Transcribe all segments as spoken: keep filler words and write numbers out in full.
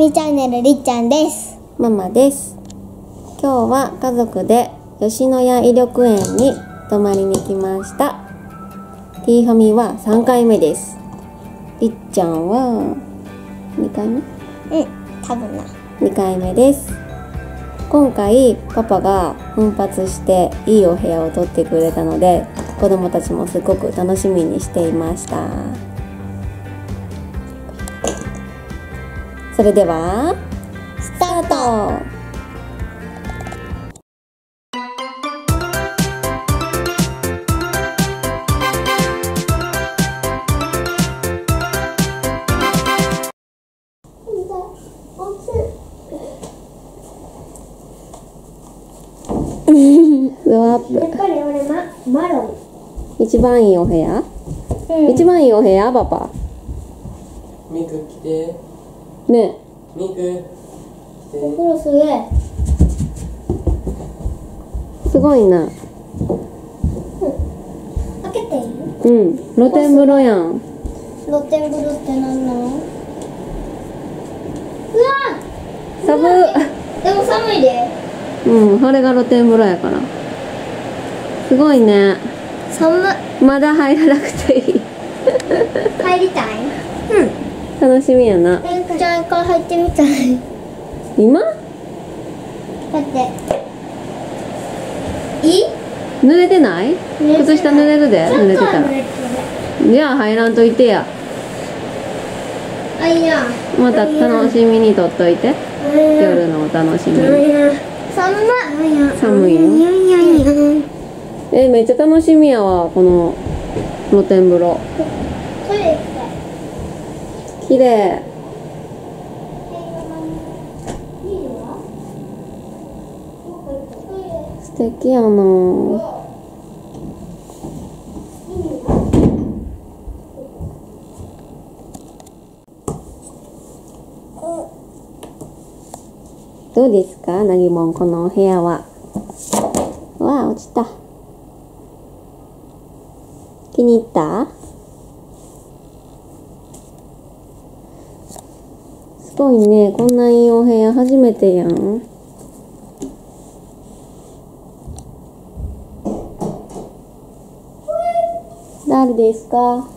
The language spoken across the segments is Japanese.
ミチャンネルりっちゃんです。 ママです。今日は家族で吉野家威力園に泊まりに来ました。ティーファミはさんかいめです。りっちゃんはにかいめ？ うん、多分な。 にかいめです。今回パパが奮発していいお部屋を取ってくれたので、子供たちもすごく楽しみにしていました。それではスタート。 スワップ。 やっぱり俺ママロン。一番いいお部屋？うん、一番いいお部屋、パパ。 ミク来て。 ね。 ミク来て。 お風呂すげえ。 すごいな。うん、 開けていい？ うん、露天風呂やん。 露天風呂ってなんなの？うわ寒っ。でも寒いで。 うん、これが露天風呂やから。すごいね。 寒い。 まだ入らなくていい。 入りたい？うん。 楽しみやな。 じゃあ一回入ってみたい。 今？ だって。いい？ 濡れてない？靴下濡れるで、濡れてたら。じゃあ入らんといてや。 あ、いや。 また楽しみにとっといて。夜のお楽しみに。 寒い。 寒いよ。え、めっちゃ楽しみやわ、この露天風呂。 トイレ行きたい。 綺麗。素敵やな。どうですか、なぎもん、このお部屋は。わあ、落ちた。気に入った？すごいね、こんないいお部屋初めてやん。誰ですか？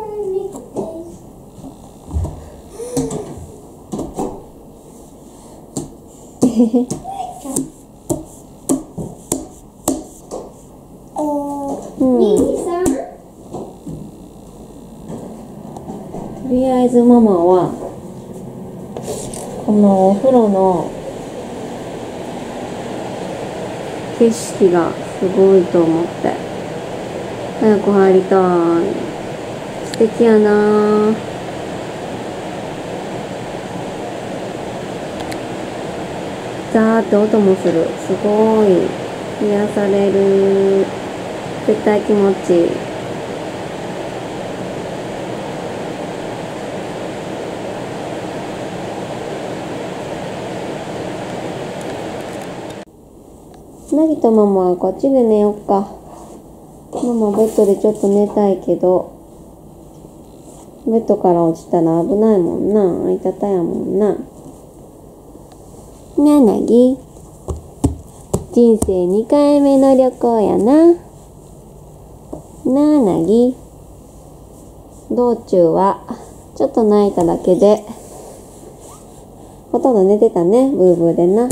とりあえずママはこのお風呂の景色がすごいと思って早く入りたい。素敵やな。ザーって音もする。すごい癒される。絶対気持ちいい。なぎとママはこっちで寝よっか。ママベッドでちょっと寝たいけど、ベッドから落ちたら危ないもんな。あいたたやもんな。なあなぎ、人生にかいめの旅行やな。なあなぎ、道中はちょっと泣いただけでほとんど寝てたね、ブーブーでな。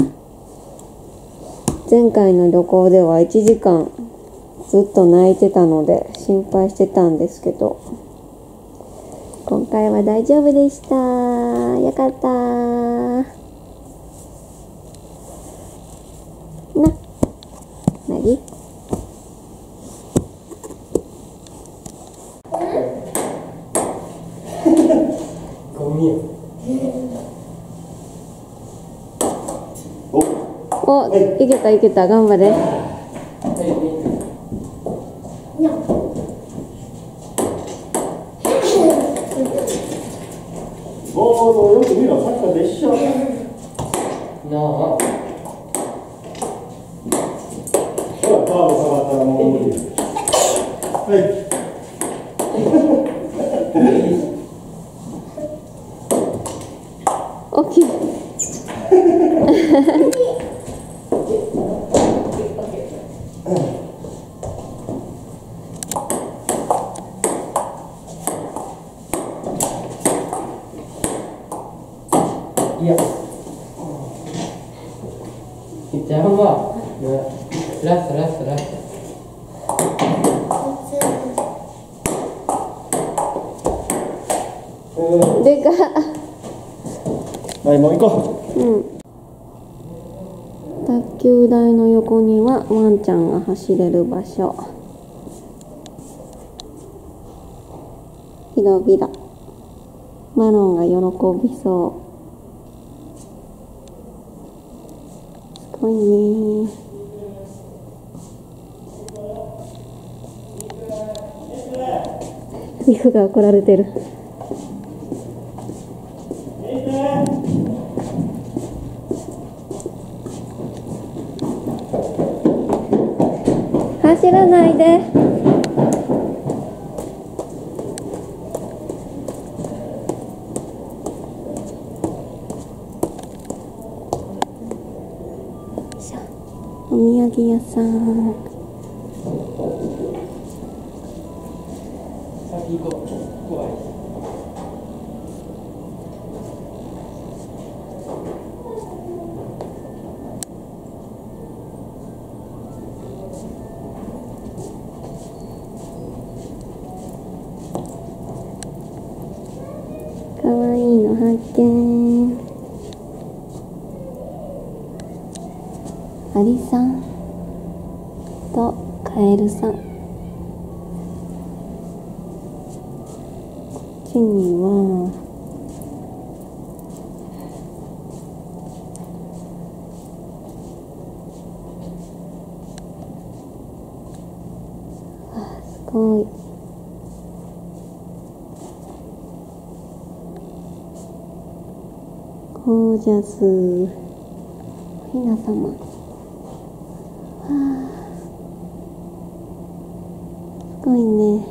前回の旅行ではいちじかんずっと泣いてたので心配してたんですけど、今回は大丈夫でした。よかったな。なぎゴミよ。 お、いけたいけた、頑張れ。 ボードよく見ろ、さっきと一緒。なあ。ほら、カード下がったらもう無理。はい。 大きい。 ラストラストラスト。 でかっ。 はい、もう行こうん。卓球台の横にはワンちゃんが走れる場所。広々。マロンが喜びそう。すごいね。リフが怒られてる。走らないで。お土産屋さん。 先行こう。怖い。 かわいいの発見。アリさんとカエルさん。こっちにはあ、すごい。ゴージャス。おひなさま。はあ、すごいね。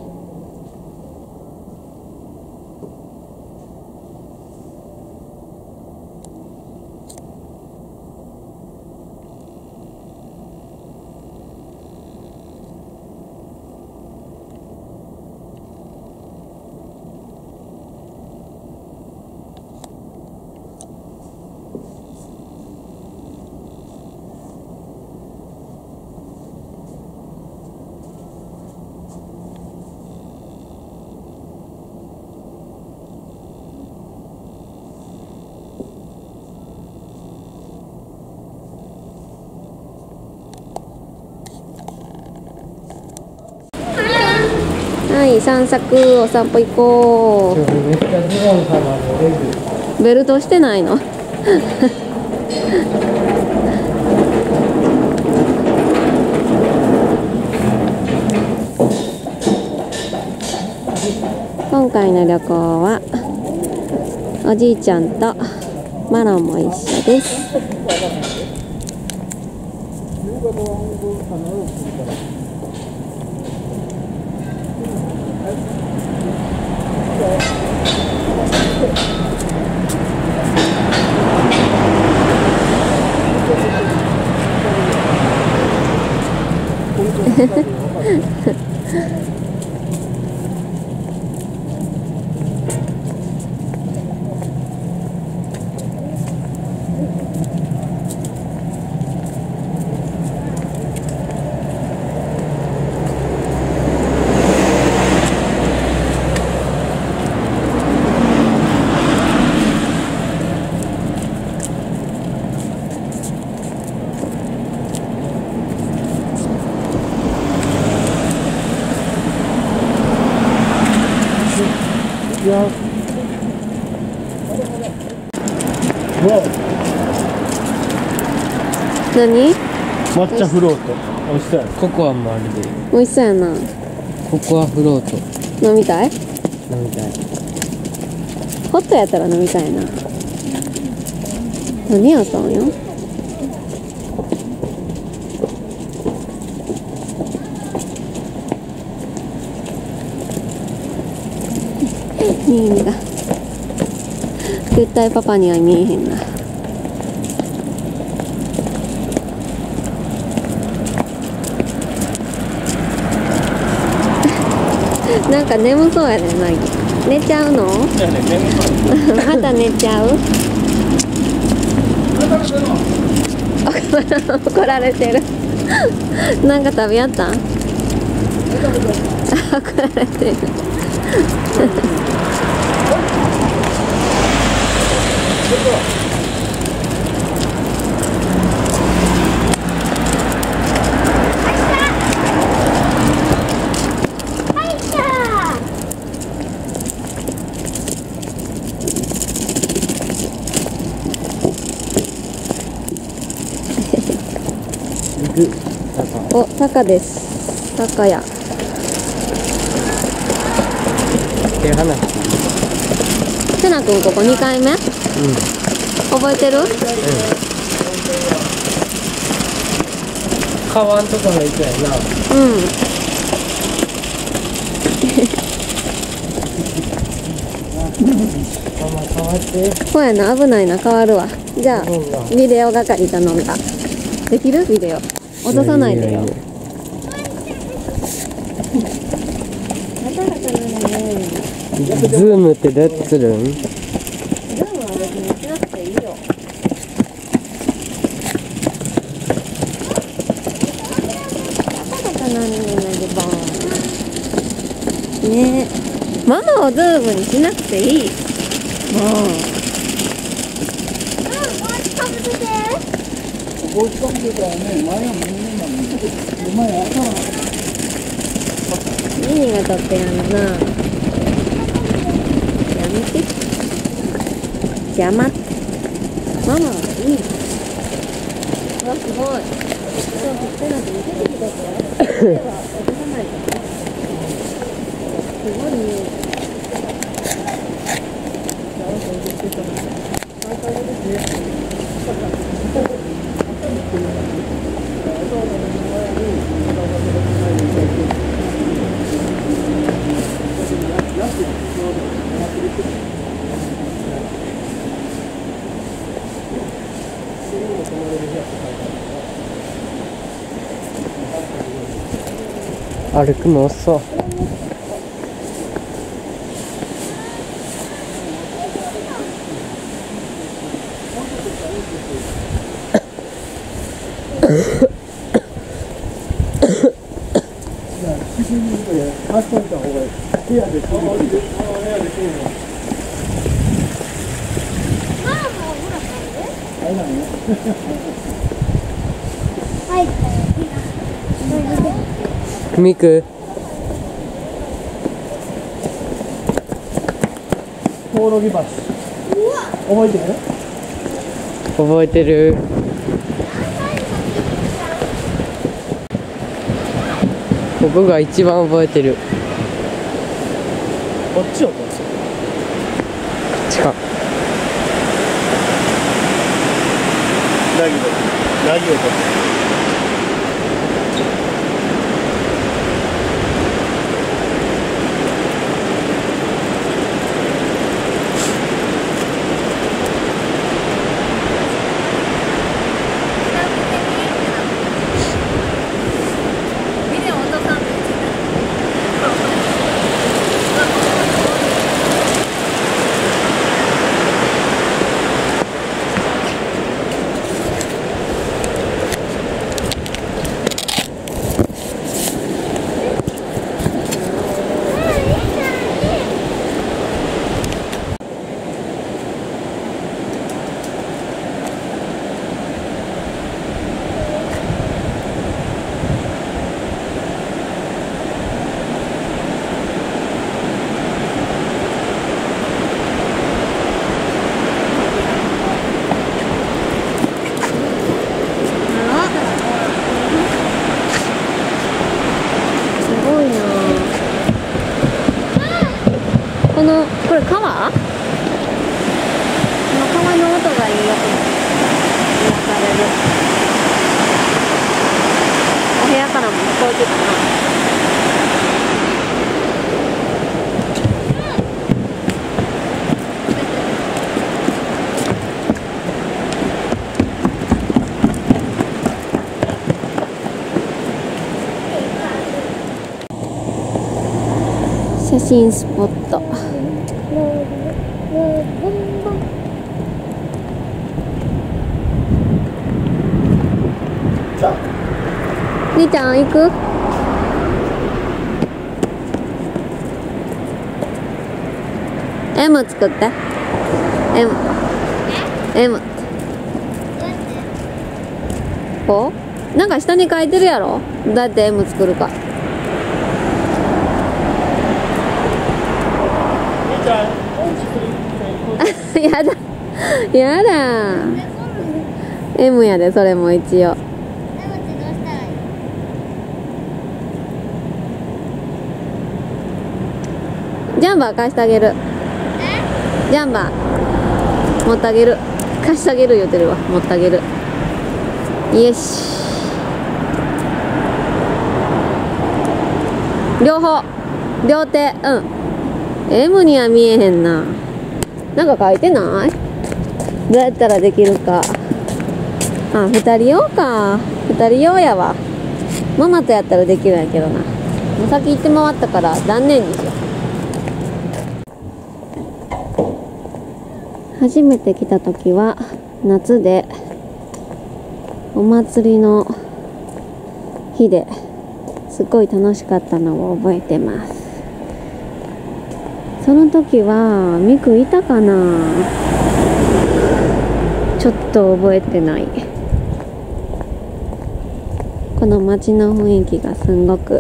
はい、散策、お散歩行こめっちゃズボン様のレグ。 う。ベルトしてないの今回の旅行はおじいちゃんとマロンも一緒です。 う。いや。 何？ 抹茶フロート。美味しそうや。 ココアもあるで。 美味しそうやな。 ココアフロート。 飲みたい？ 飲みたい。 ホットやったら飲みたいな。何屋さんよ。ミーが絶対パパには見えへんな。なんか眠そうやね、マギ。寝ちゃうの？また寝ちゃう？怒られてる。 なんか食べやったん？あ、怒られてる。お、タカです。タカや。 手離し。 せなくんここにかいめ？うん。覚えてる？うん。 川んとこの行くやな。 うん。 変わって。 ほやな、危ないな、変わるわ。じゃあ、ビデオ係頼んだ。できる？ビデオ。落とさないでよ。 ズームってどうやってするん？ ズームは別にしなくていいよ。ねえ、ママをズームにしなくていい。もう。何が撮ってやんのな。やめて。邪魔。ママはいい。うわ、すごい。そう、振ってなくて出てきたって。手は落とさないとね。すごいね。 歩くの遅い。ミク。 コオロギ橋。覚えてる？ 覚えてる。ここが一番覚えてる。 こっちをこっち。 こっちか。 ラギをラギをこっち。 この、これ川？この川の音がいいよ。癒される。お部屋からも聞こえてたな。写真スポット。 じゃありーちゃん行く？ M 作って。 M M こうなんか下に書いてるやろ、どうやって M 作るか。やだやだ M やで、それも一応。ジャンバー貸してあげる。ジャンバー持ってあげる。貸してあげる言うてるわ。持ってあげる。よし、両方両手。うん、 M には見えへんな。なんか書いてない？どうやったらできるか。あ、ふたり用か。ふたり用やわ。ママとやったらできるんやけどな。もう先行って回ったから断念にしよう。初めて来た時は夏でお祭りの日ですっごい楽しかったのを覚えてます。その時はミクいたかな、ちょっと覚えてない。この街の雰囲気がすんごく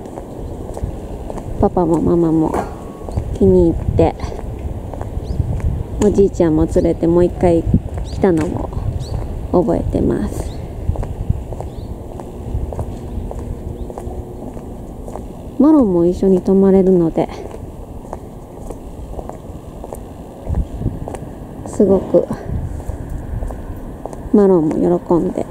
パパもママも気に入って、おじいちゃんも連れてもう一回来たのも覚えてます。マロンも一緒に泊まれるのですごくマロンも喜んで。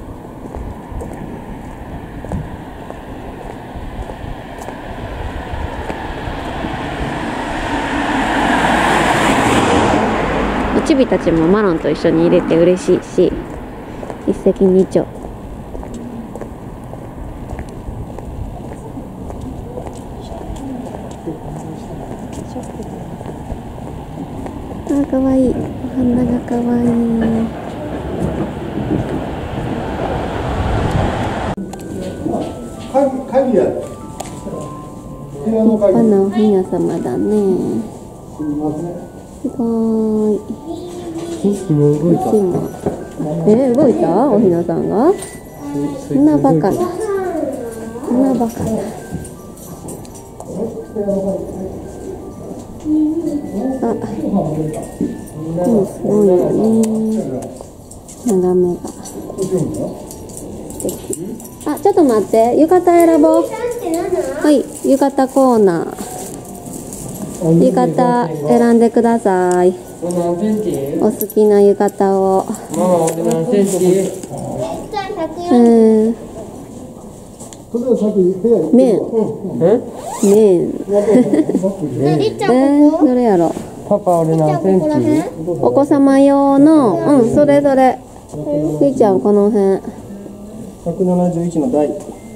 チビたちもマロンと一緒に入れて嬉しいし、一石二鳥。あ、かわいい。お花がかわいい。 鍵や。 立派なおひなさまだね。 すみません。 すごーい。 もう動いた。 え、動いた？おひなさんが？そんなバカな。そんなバカな。あ、でもすごいよね。眺めが。あ、ちょっと待って。浴衣選ぼう。はい、浴衣コーナー。浴衣選んでください。お好きな浴衣を。うん。麺。麺。え、どれやろ。 パパ俺何センチ？ お子様用の、うん、それそれ。りーちゃんこの辺。 ひゃくななじゅういちの台。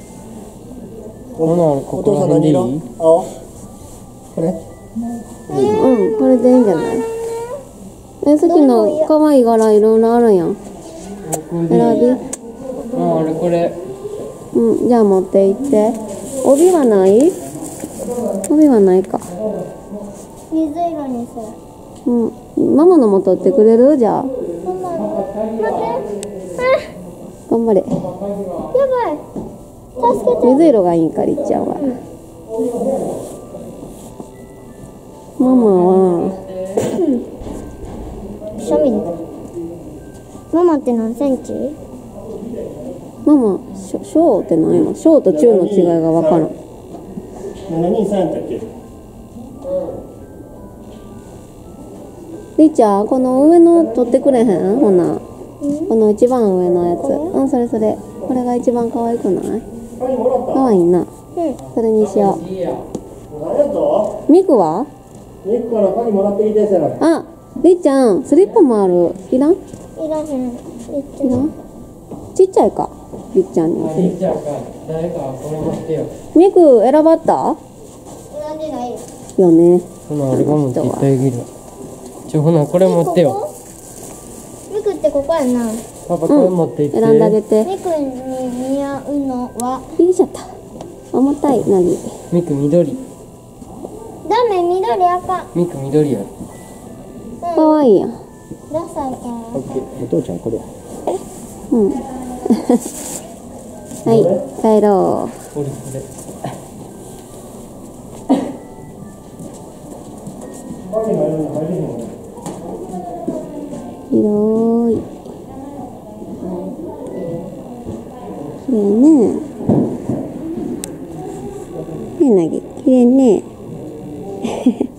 お父さん何色？ 青。これ？ うん、これでいいんじゃない？え、さっきの可愛い柄いろいろあるやん。選び。 あ、俺これ。 うん、じゃあ持って行って。帯はない？帯はないか。 水色にする。 うん、ママのも取ってくれる？じゃあ。 ママ、待って。 頑張れ。 やばい。助けて。 水色がいいんか、りっちゃんは。ママは、 庶民。ママって何センチ？ ママ、小小って何や？小と中の違いがわからん。 ななにさんやったっけ？ りっちゃん、この上の取ってくれへん？ほな。この一番上のやつ。うん、それそれ。これが一番可愛くない？可愛いな。 うん。 それにしよ何やと？ う。ミクは？ ミクから鍵もらってきてさ。 あ、りっちゃん、スリッパもある。いらん？いいらへん。 らん？ちっちゃいか。りっちゃんに。 いいじゃんか。誰かこれ持ってよ。 ミク選ばった？ 選んでないよ。 よね。 ほな俺が持っていってあげる。ちょほなこれ持ってよ。 ミクってここやな。 パパこれ持っていって。 選んであげて。 みくんに似合うのはよいしょっと。重たいのに。 ミク緑。 ダメ、緑あかん。 ミク緑や。 かわいいやん。 ダサいからオッケー。お父ちゃんこれ。 うん。はい、帰ろこれこれ。 う。広い。きれいね。ねえ、なぎ。きれいね。